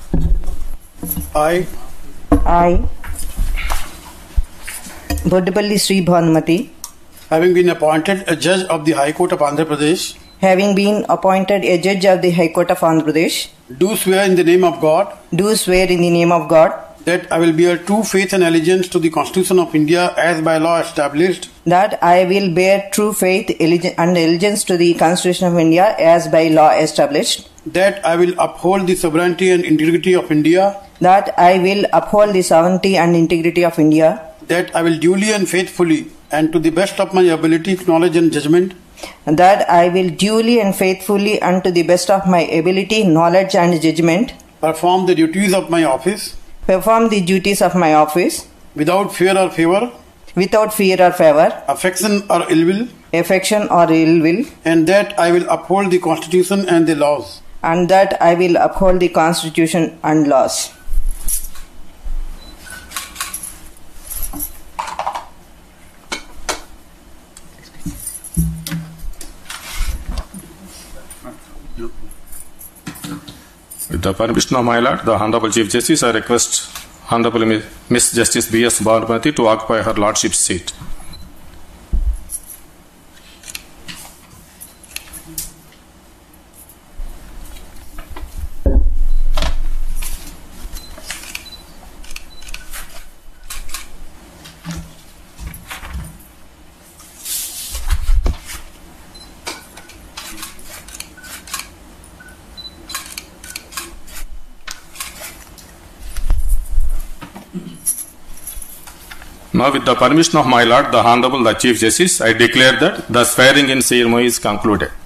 I, Boddapalli Sri Bhanumati, having been appointed a judge of the High Court of Andhra Pradesh, having been appointed a judge of the High Court of Andhra Pradesh, do swear in the name of God do swear in the name of God that I will bear true faith and allegiance to the Constitution of India as by law established, that I will bear true faith and allegiance to the Constitution of India as by law established, that I will uphold the sovereignty and integrity of India, that I will uphold the sovereignty and integrity of India, that I will duly and faithfully and to the best of my ability, knowledge and judgment that I will duly and faithfully and to the best of my ability, knowledge and judgment perform the duties of my office perform the duties of my office without fear or favor, without fear or favor, affection or ill will, affection or ill will, and that I will uphold the Constitution and the laws. and that I will uphold the Constitution and laws. With the permission of my Lord, the Honorable Chief Justice, I request Honorable Miss Justice B.S. Bhanumati to occupy her Lordship's seat. Now, with the permission of my Lord, the Honorable the Chief Justice, I declare that the swearing in ceremony is concluded.